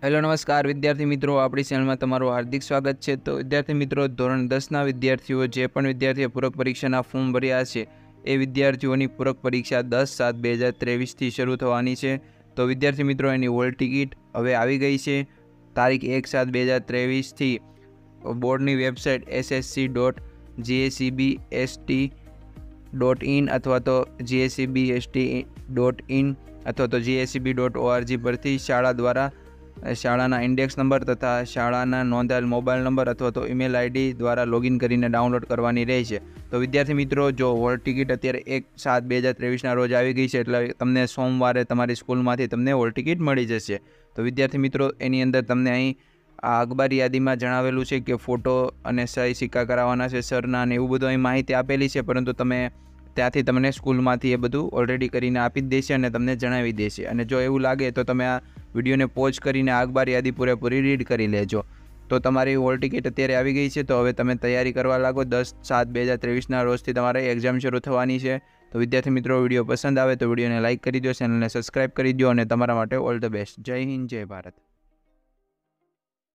Hello નમસ્કાર વિદ્યાર્થી મિત્રો, આપણી ચેનલમાં તમારું હાર્દિક સ્વાગત છે। તો વિદ્યાર્થી મિત્રો, ધોરણ 10ના વિદ્યાર્થીઓ જે પણ વિદ્યાર્થીએ પૂરક પરીક્ષાના ફોર્મ ભર્યા છે એ વિદ્યાર્થીઓની પૂરક પરીક્ષા 10/7/2023થી શરૂ થવાની છે। તો વિદ્યાર્થી મિત્રો, એની હોલ ટિકિટ હવે આવી ગઈ છે। તારીખ 1/7/2023થી બોર્ડની વેબસાઇટ ssc.gascbst.in અથવા તો gascbst.in અથવા તો gascb.org પરથી શાળા દ્વારા શાળાના ઇન્ડેક્સ નંબર તથા શાળાના નોંધાયેલ મોબાઈલ નંબર અથવા તો ઈમેલ આઈડી દ્વારા લોગિન કરીને ડાઉનલોડ કરવાની રહેશે। તો વિદ્યાર્થી મિત્રો, જો હોલ ટિકિટ અત્યારે 1/7/2023ના રોજ આવી ગઈ છે એટલે તમને સોમવારે તમારી સ્કૂલમાંથી તમને હોલ ટિકિટ મળી જશે। તો વિદ્યાર્થી મિત્રો, એની અંદર તમને અહીં આ અખબાર યાદીમાં જણાવેલું છે કે ફોટો અને સહી સિક્કા કરાવવાના છે સરના, અને એવું બધું અહીં માહિતી આપેલી છે, પરંતુ તમે ત્યાંથી તમને સ્કૂલમાંથી એ બધું ઓલરેડી કરીને આપી જ દેશે અને તમને જણાવી દેશે। અને જો એવું લાગે તો તમે આ વિડીયોને પોઝ કરીને આ અખબાર યાદી પૂરેપૂરી રીડ કરી લેજો। તો તમારી હોલ ટિકિટ અત્યારે આવી ગઈ છે, તો હવે તમે તૈયારી કરવા લાગો। 10/7/2023ના રોજથી તમારી એક્ઝામ શરૂ થવાની છે। તો વિદ્યાર્થી મિત્રો, વિડીયો પસંદ આવે તો વિડીયોને લાઇક કરી દો, ચેનલને સબસ્ક્રાઇબ કરી દો અને તમારા માટે ઓલ ધ બેસ્ટ। જય હિન્દ, જય ભારત।